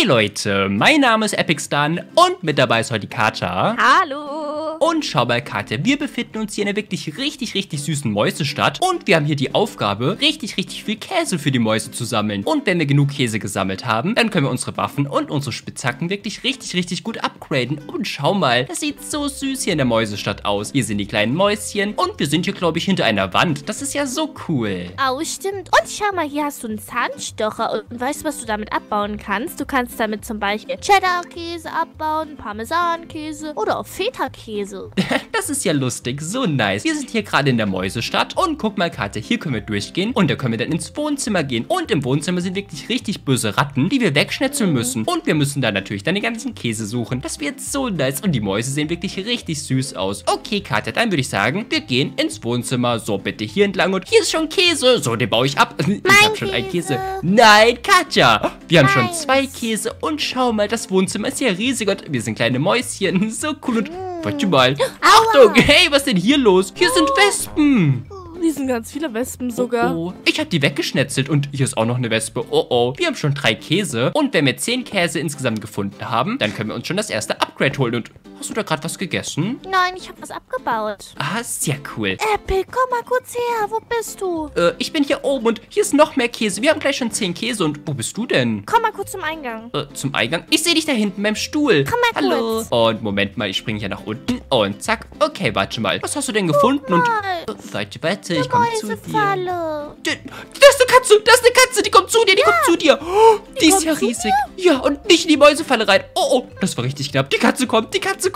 Hey Leute, mein Name ist EpicStun und mit dabei ist heute die Katja. Hallo. Und schau mal, Katja, wir befinden uns hier in einer wirklich richtig süßen Mäusestadt und wir haben hier die Aufgabe, richtig viel Käse für die Mäuse zu sammeln. Und wenn wir genug Käse gesammelt haben, dann können wir unsere Waffen und unsere Spitzhacken wirklich richtig gut upgraden. Und schau mal, das sieht so süß hier in der Mäusestadt aus. Hier sind die kleinen Mäuschen und wir sind hier, glaube ich, hinter einer Wand. Das ist ja so cool. Oh, stimmt. Und schau mal, hier hast du einen Zahnstocher. Und weißt du, was du damit abbauen kannst? Du kannst damit zum Beispiel Cheddar-Käse abbauen, Parmesankäse oder auch Feta-Käse. Das ist ja lustig, so nice. Wir sind hier gerade in der Mäusestadt und guck mal, Katja, hier können wir durchgehen und da können wir dann ins Wohnzimmer gehen. Und im Wohnzimmer sind wirklich richtig böse Ratten, die wir wegschnetzeln müssen. Und wir müssen da natürlich dann den ganzen Käse suchen. Das wird so nice und die Mäuse sehen wirklich richtig süß aus. Okay, Katja, dann würde ich sagen, wir gehen ins Wohnzimmer. So, bitte hier entlang und hier ist schon Käse. So, den baue ich ab. Ich habe schon einen Käse. Nein, Katja, wir haben schon 2 Käse und schau mal, das Wohnzimmer ist ja riesig und wir sind kleine Mäuschen. So cool und warte mal. Achtung, hey, was ist denn hier los? Hier sind Wespen. Hier sind ganz viele Wespen sogar. Oh, ich habe die weggeschnetzelt und hier ist auch noch eine Wespe. Oh, wir haben schon 3 Käse und wenn wir 10 Käse insgesamt gefunden haben, dann können wir uns schon das erste Upgrade holen. Und hast du da gerade was gegessen? Nein, ich habe was abgebaut. Ah, sehr cool. Epic, komm mal kurz her. Wo bist du? Ich bin hier oben und hier ist noch mehr Käse. Wir haben gleich schon 10 Käse und wo bist du denn? Komm mal kurz zum Eingang. Zum Eingang? Ich sehe dich da hinten beim Stuhl. Komm mal Hallo. kurz. Und Moment mal, ich springe hier nach unten und zack. Okay, warte mal. Was hast du denn gefunden? Und warte, ich komme zu dir. Falle. Das ist eine Katze, die kommt zu dir, die kommt zu dir. Oh, die ist ja riesig. Ja, und nicht in die Mäusefalle rein. Oh, das war richtig knapp. Die Katze kommt.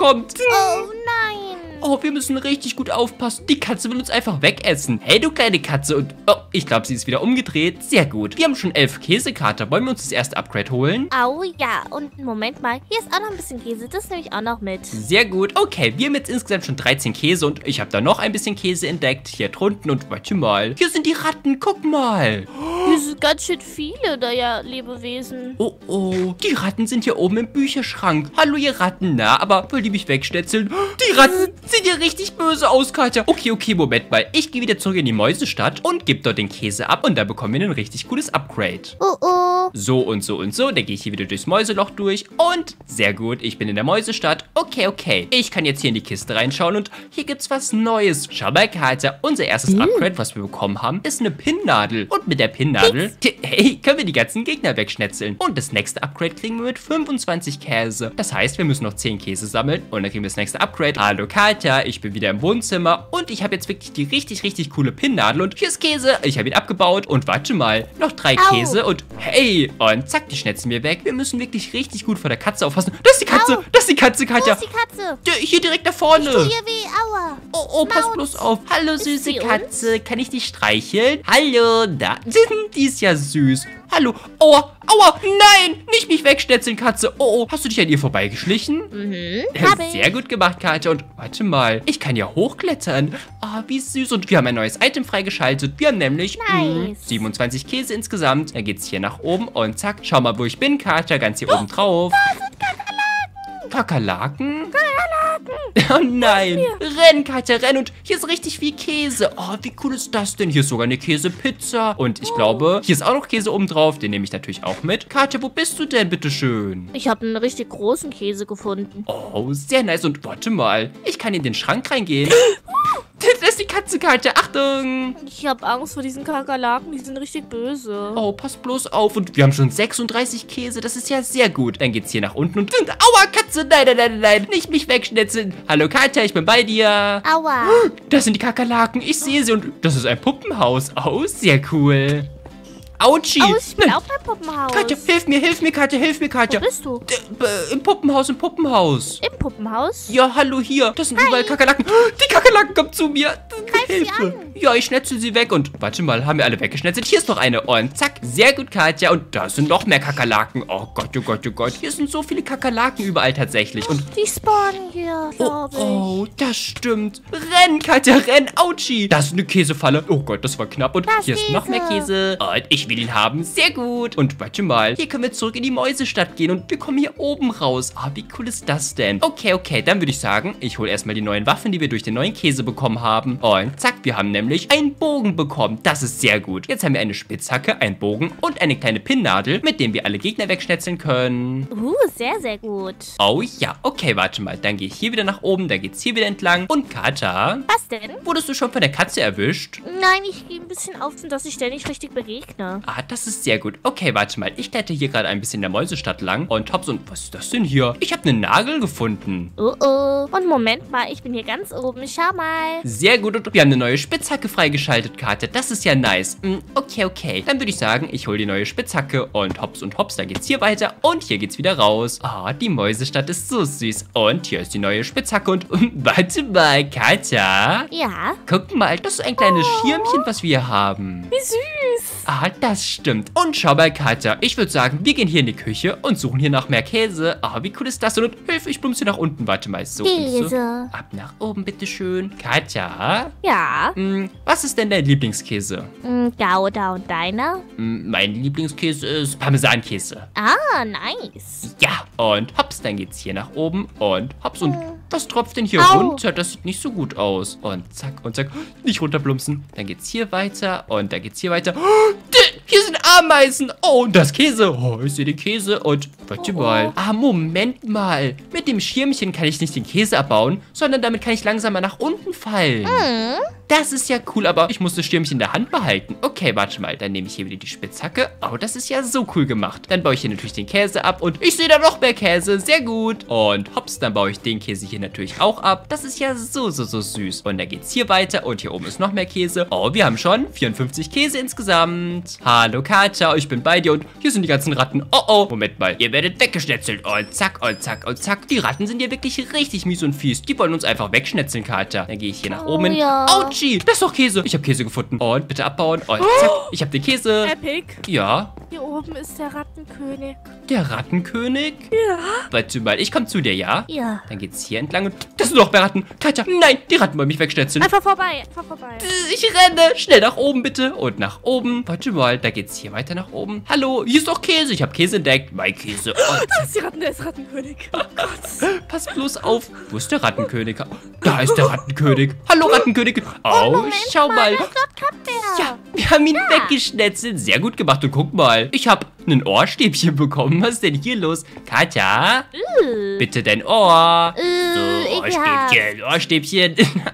Oh nein. Oh, wir müssen richtig gut aufpassen. Die Katze will uns einfach wegessen. Hey, du kleine Katze. Und oh, ich glaube, sie ist wieder umgedreht. Sehr gut. Wir haben schon 11 Käsekater. Wollen wir uns das erste Upgrade holen? Oh ja, und Moment mal. Hier ist auch noch ein bisschen Käse. Das nehme ich auch noch mit. Sehr gut. Okay, wir haben jetzt insgesamt schon 13 Käse und ich habe da noch ein bisschen Käse entdeckt. Hier drunten und warte mal. Hier sind die Ratten. Guck mal. Hier sind ganz schön viele, naja, Lebewesen. Oh, die Ratten sind hier oben im Bücherschrank. Hallo, ihr Ratten. Na, aber wollt ihr mich wegschnetzeln? Die Ratten sehen hier richtig böse aus, Katja. Okay, Moment mal. Ich gehe wieder zurück in die Mäusestadt und gebe dort den Käse ab und da bekommen wir ein richtig cooles Upgrade. Oh. So und so. Dann gehe ich hier wieder durchs Mäuseloch durch und sehr gut, ich bin in der Mäusestadt. Okay. Ich kann jetzt hier in die Kiste reinschauen und hier gibt's was Neues. Schau mal, Katja, unser erstes Upgrade, was wir bekommen haben, ist eine Pinnnadel. Und mit der Pinnnadel, hey, können wir die ganzen Gegner wegschnetzeln. Und das nächste Upgrade kriegen wir mit 25 Käse. Das heißt, wir müssen noch 10 Käse sammeln und dann kriegen wir das nächste Upgrade. Hallo, Katja, ich bin wieder im Wohnzimmer und ich habe jetzt wirklich die richtig coole Pinnnadel und hier ist Käse. Ich habe ihn abgebaut und warte mal, noch 3 Käse und hey, und zack, die schnetzen wir weg. Wir müssen wirklich richtig gut vor der Katze aufpassen. Das ist die Katze, Katja. Wo ist die Katze? Hier direkt da vorne. Ich tue ihr weh, aua. Oh, pass bloß auf. Hallo, Ist süße sie Katze. Kann ich dich streicheln? Hallo, da. Die ist ja süß. Hallo. Aua, nein, nicht mich wegschnetzeln, Katze. Oh, hast du dich an ihr vorbeigeschlichen? Hab ich. Sehr gut gemacht, Katja. Und warte mal, ich kann ja hochklettern. Ah, wie süß. Und wir haben ein neues Item freigeschaltet. Wir haben nämlich Nice. 27 Käse insgesamt. Dann geht's hier nach oben und zack. Schau mal, wo ich bin, Katja. Ganz hier oben drauf. Da sind Kakerlaken. Kakerlaken? Oh nein. Renn, Katja, renn. Und hier ist richtig viel Käse. Oh, wie cool ist das denn? Hier ist sogar eine Käsepizza. Und ich glaube, hier ist auch noch Käse oben drauf. Den nehme ich natürlich auch mit. Katja, wo bist du denn, bitteschön? Ich habe einen richtig großen Käse gefunden. Oh, sehr nice. Und warte mal. Ich kann in den Schrank reingehen. Das ist die Katze, Katja. Achtung. Ich habe Angst vor diesen Kakerlaken. Die sind richtig böse. Oh, pass bloß auf. Und wir haben schon 36 Käse. Das ist ja sehr gut. Dann geht's hier nach unten und... Aua, Katze. Nein. Nicht mich wegschnetzeln. Hallo, Katja. Ich bin bei dir. Aua. Das sind die Kakerlaken. Ich sehe sie. Und das ist ein Puppenhaus. Oh, sehr cool. Autschi. Oh, ich bin auch beim Puppenhaus. Katja, hilf mir, Katja. Wo bist du? Im Puppenhaus. Im Puppenhaus? Ja, hallo, hier. Das sind überall Kakerlaken. Die Kakerlaken kommen zu mir. Greif sie an. Ja, ich schnetzel sie weg. Und warte mal, haben wir alle weggeschnetzelt? Hier ist noch eine. Und zack. Sehr gut, Katja. Und da sind noch mehr Kakerlaken. Oh Gott. Hier sind so viele Kakerlaken überall tatsächlich. Und Die spawnen hier, glaube ich. oh, das stimmt. Renn, Katja, renn. Autschi. Das ist eine Käsefalle. Oh Gott, das war knapp. Und Das hier ist noch mehr Käse. Käse. Und ich will ihn haben. Sehr gut. Und warte mal. Hier können wir zurück in die Mäusestadt gehen. Und wir kommen hier oben raus. Ah, wie cool ist das denn? Okay. Dann würde ich sagen, ich hole erstmal die neuen Waffen, die wir durch den neuen Käse bekommen haben. Und zack, wir haben nämlich nämlich einen Bogen bekommen. Das ist sehr gut. Jetzt haben wir eine Spitzhacke, einen Bogen und eine kleine Pinnnadel, mit dem wir alle Gegner wegschnetzeln können. Sehr, sehr gut. Oh ja, okay, warte mal. Dann gehe ich hier wieder nach oben, dann geht's hier wieder entlang. Und Kater, Was denn? wurdest du schon von der Katze erwischt? Nein, ich gehe ein bisschen auf, dass ich ständig richtig begegne. Ah, das ist sehr gut. Okay, warte mal. Ich kletter hier gerade ein bisschen in der Mäusestadt lang und hab so ein... Was ist das denn hier? Ich habe einen Nagel gefunden. Oh. Und Moment mal, ich bin hier ganz oben. Schau mal. Sehr gut. Und wir haben eine neue Spitzhacke freigeschaltet, Kater. Das ist ja nice. Okay. Dann würde ich sagen, ich hole die neue Spitzhacke und hops, dann geht's hier weiter und hier geht's wieder raus. Ah, die Mäusestadt ist so süß. Und hier ist die neue Spitzhacke und warte mal, Kater. Ja. Guck mal, das ist ein kleines Schirmchen, was wir hier haben. Wie süß. Ah, das stimmt. Und schau mal, Katja, ich würde sagen, wir gehen hier in die Küche und suchen hier nach mehr Käse. Ah, wie cool ist das denn? Und hilf, ich plumpse hier nach unten. Warte mal, so und so. Käse. Ab nach oben, bitteschön. Katja, Ja. was ist denn dein Lieblingskäse? Gouda und deiner? Mein Lieblingskäse ist Parmesankäse. Ah, nice. Ja, und hops, dann geht's hier nach oben und hops. Und was tropft denn hier Au. runter? Das sieht nicht so gut aus. Und zack, nicht runterplumpsen. Dann geht's hier weiter und dann geht's hier weiter. Hier sind Ameisen. Oh, und das Käse. Oh, ich sehe den Käse und warte mal. Ah, Moment mal. Mit dem Schirmchen kann ich nicht den Käse abbauen, sondern damit kann ich langsamer nach unten fallen. Das ist ja cool, aber ich muss das Schirmchen in der Hand behalten. Okay, warte mal. Dann nehme ich hier wieder die Spitzhacke. Oh, das ist ja so cool gemacht. Dann baue ich hier natürlich den Käse ab und ich sehe da noch mehr Käse. Sehr gut. Und hops, dann baue ich den Käse hier natürlich auch ab. Das ist ja so süß. Und dann geht's hier weiter und hier oben ist noch mehr Käse. Oh, wir haben schon 54 Käse insgesamt. Hallo, Katja, ich bin bei dir und hier sind die ganzen Ratten. Oh, Moment mal. Ihr werdet weggeschnetzelt. Und zack, und zack, und zack. Die Ratten sind hier wirklich richtig mies und fies. Die wollen uns einfach wegschnetzeln, Katja. Dann gehe ich hier nach oben. Ja. Autschi, das ist doch Käse. Ich habe Käse gefunden. Und bitte abbauen. Und zack, ich habe den Käse. Epic. Ja, Hier oben ist der Rattenkönig. der Rattenkönig. Ja. Warte mal, ich komme zu dir, ja? Ja. Dann geht's hier entlang und das sind noch mehr Ratten. Katja, nein, die Ratten wollen mich wegschnetzeln. Einfach vorbei. Ich renne. Schnell nach oben, bitte. Und nach oben. Warte mal, da geht's hier weiter nach oben. Hallo, hier ist doch Käse. Ich habe Käse entdeckt. Mein Käse. Und Das ist der ist Rattenkönig. Oh Gott. pass bloß auf. Wo ist der Rattenkönig? Da ist der Rattenkönig. Hallo, Rattenkönig. Oh, Moment schau mal. Dort kommt der. Ja, wir haben ihn weggeschnetzelt. Sehr gut gemacht. Und guck mal, ich habe ein Ohrstäbchen bekommen. Was ist denn hier los? Katja, bitte dein Ohr. So, Ohrstäbchen, Ohrstäbchen.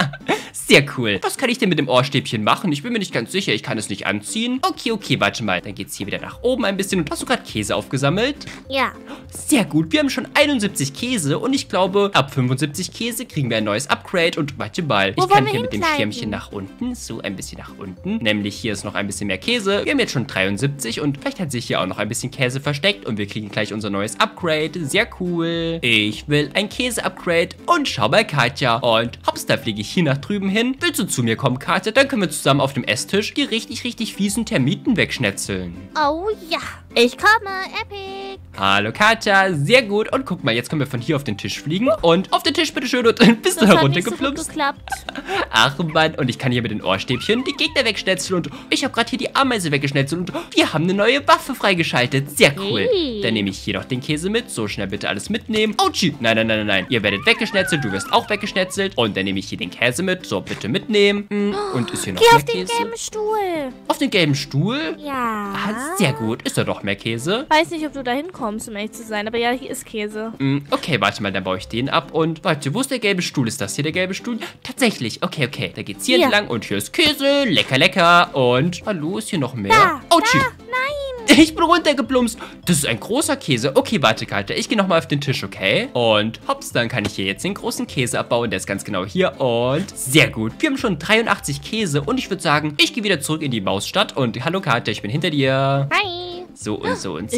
Sehr cool. Was kann ich denn mit dem Ohrstäbchen machen? Ich bin mir nicht ganz sicher. Ich kann es nicht anziehen. Okay, warte mal. Dann geht's hier wieder nach oben ein bisschen. Und hast du gerade Käse aufgesammelt? Ja. Sehr gut. Wir haben schon 71 Käse. Und ich glaube, ab 75 Käse kriegen wir ein neues Upgrade. Und warte mal. Wo Ich kann wollen wir hier mit dem hinkleiden? Schirmchen nach unten. So, ein bisschen nach unten. Nämlich hier ist noch ein bisschen mehr Käse. Wir haben jetzt schon 73. Und vielleicht hat sich hier auch noch ein bisschen Käse versteckt. Und wir kriegen gleich unser neues Upgrade. Sehr cool. Ich will ein Käse-Upgrade. Und schau mal, Katja. Und hops, da fliege ich hier nach drüben hin. Willst du zu mir kommen, Katja? Dann können wir zusammen auf dem Esstisch die richtig fiesen Termiten wegschnetzeln. Oh ja. Ich komme. Epic. Hallo, Katja. Sehr gut. Und guck mal, jetzt können wir von hier auf den Tisch fliegen. Und auf den Tisch, bitteschön. Und bist du Das hat nicht so gut heruntergeplumpst? geklappt. Ach, Mann. Und ich kann hier mit den Ohrstäbchen die Gegner wegschnetzeln. Und ich habe gerade hier die Ameise weggeschnetzelt. Und wir haben eine neue Waffe freigeschaltet. Sehr cool. Hey. Dann nehme ich hier noch den Käse mit. So schnell bitte alles mitnehmen. Autschi. Nein. Ihr werdet weggeschnetzelt. Du wirst auch weggeschnetzelt. Und dann nehme ich hier den Käse mit. So, bitte mitnehmen. Und ist hier noch Geh mehr auf den Käse? gelben Stuhl. Auf den gelben Stuhl? Ja. Ah, sehr gut. Ist da doch mehr Käse? Weiß nicht, ob du da hinkommst, um ehrlich zu sein, aber ja, hier ist Käse. Okay, warte mal, dann baue ich den ab. Und warte, wo ist der gelbe Stuhl? Ist das hier der gelbe Stuhl? Tatsächlich. Okay. Da geht's hier Hier. entlang und hier ist Käse. Lecker. Und hallo, ist hier noch mehr? Autschi. Nein. Ich bin runtergeplumpst. Das ist ein großer Käse. Okay, warte, Katja. Ich gehe nochmal auf den Tisch, okay? Und hops, dann kann ich hier jetzt den großen Käse abbauen. Der ist ganz genau hier. Und sehr gut. Wir haben schon 83 Käse. Und ich würde sagen, ich gehe wieder zurück in die Mausstadt. Und hallo, Katja, ich bin hinter dir. Hi. So und so. Und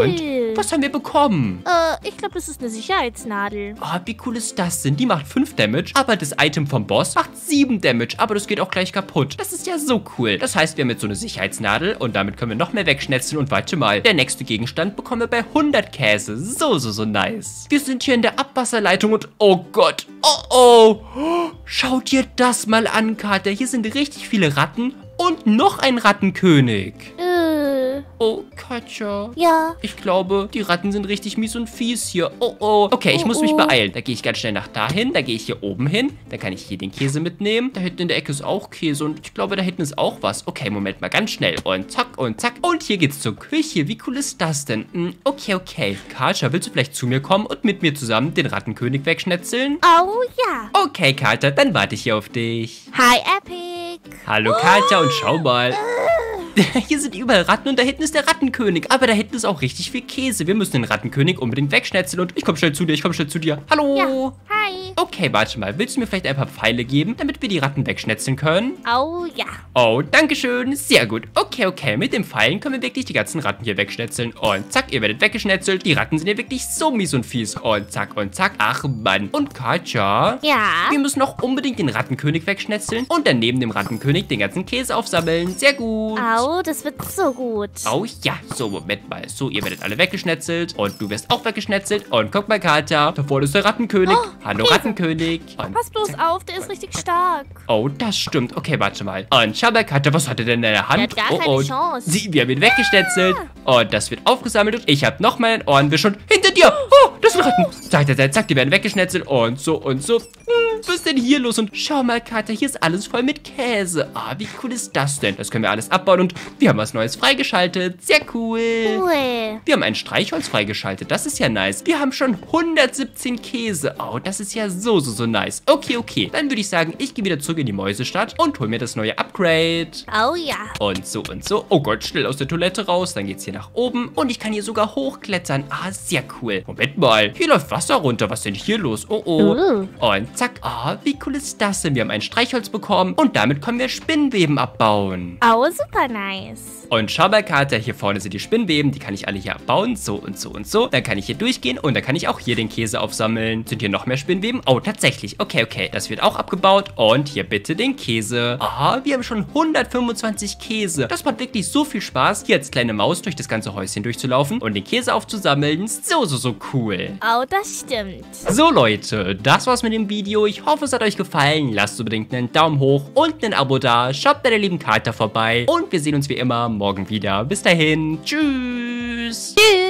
was haben wir bekommen? Ich glaube, das ist eine Sicherheitsnadel. Oh, wie cool ist das denn? Die macht 5 Damage, aber das Item vom Boss macht 7 Damage, aber das geht auch gleich kaputt. Das ist ja so cool. Das heißt, wir haben jetzt so eine Sicherheitsnadel und damit können wir noch mehr wegschnetzeln und warte mal, der nächste Gegenstand bekommen wir bei 100 Käse. So nice. Wir sind hier in der Abwasserleitung und oh Gott. Oh. Schaut dir das mal an, Katja. Hier sind richtig viele Ratten und noch ein Rattenkönig. Oh, Katja. Ja. Ich glaube, die Ratten sind richtig mies und fies hier. Oh, oh. Okay, ich muss mich beeilen. Da gehe ich ganz schnell nach dahin. Da gehe ich hier oben hin. Da kann ich hier den Käse mitnehmen. Da hinten in der Ecke ist auch Käse. Und ich glaube, da hinten ist auch was. Okay, Moment mal, ganz schnell. Und zack und zack. Und hier geht's zur Küche. Wie cool ist das denn? Okay, okay. Katja, willst du vielleicht zu mir kommen und mit mir zusammen den Rattenkönig wegschnetzeln? Oh ja. Okay, Katja, dann warte ich hier auf dich. Hi, Epic. Hallo, Katja, und schau mal. Hier sind überall Ratten und da hinten ist der Rattenkönig. Aber da hinten ist auch richtig viel Käse. Wir müssen den Rattenkönig unbedingt wegschnetzeln. Und ich komme schnell zu dir, Hallo. Ja. Hi. Okay, warte mal. Willst du mir vielleicht ein paar Pfeile geben, damit wir die Ratten wegschnetzeln können? Oh ja. Oh, danke schön. Sehr gut. Okay, okay. Mit den Pfeilen können wir wirklich die ganzen Ratten hier wegschnetzeln. Und zack, ihr werdet weggeschnetzelt. Die Ratten sind ja wirklich so mies und fies. Und zack und zack. Ach, Mann. Und Katja? Ja. Wir müssen auch unbedingt den Rattenkönig wegschnetzeln und dann neben dem Rattenkönig den ganzen Käse aufsammeln. Sehr gut. Oh, das wird so gut. Oh ja, so, Moment mal. So, ihr werdet alle weggeschnetzelt und du wirst auch weggeschnetzelt. Und guck mal, Katja, da vorne ist der Rattenkönig. Hallo, Käse. Rattenkönig. Und Pass bloß auf, der ist richtig stark. oh, das stimmt. Okay, warte mal. Und schau mal, Katja, was hat er denn in der Hand? Der hat gar keine Chance. Wir haben ihn weggeschnetzelt. Und das wird aufgesammelt und ich habe noch meinen Ohrenwisch hinter dir. Oh, das sind Ratten. Zack, die werden weggeschnetzelt und so und so. Was ist denn hier los? Und schau mal, Katja, hier ist alles voll mit Käse. Ah, wie cool ist das denn? Das können wir alles abbauen und wir haben was Neues freigeschaltet. Sehr cool. Cool. Wir haben ein Streichholz freigeschaltet. Das ist ja nice. Wir haben schon 117 Käse. Oh, das ist ja so nice. Okay, okay. Dann würde ich sagen, ich gehe wieder zurück in die Mäusestadt und hol mir das neue Upgrade. Oh ja. Und so und so. Oh Gott, schnell aus der Toilette raus. Dann geht's hier nach oben. Und ich kann hier sogar hochklettern. Ah, sehr cool. Moment mal. Hier läuft Wasser runter. Was ist denn hier los? Oh, oh. Und zack. Ah, wie cool ist das denn? Wir haben ein Streichholz bekommen. Und damit können wir Spinnweben abbauen. Oh, super nice. Und schau mal, Katja, hier vorne sind die Spinnweben. Die kann ich alle hier abbauen. So und so und so. Dann kann ich hier durchgehen. Und dann kann ich auch hier den Käse aufsammeln. Sind hier noch mehr Spinnweben? Oh, tatsächlich. Okay, okay. Das wird auch abgebaut. Und hier bitte den Käse. Aha, wir haben schon 125 Käse. Das macht wirklich so viel Spaß, hier als kleine Maus durch das ganze Häuschen durchzulaufen und den Käse aufzusammeln. So cool. Oh, das stimmt. So, Leute, das war's mit dem Video. Ich hoffe, es hat euch gefallen. Lasst unbedingt einen Daumen hoch und ein Abo da. Schaut bei der lieben Katja vorbei. Und wir sehen uns wie immer morgen wieder. Bis dahin. Tschüss. Tschüss.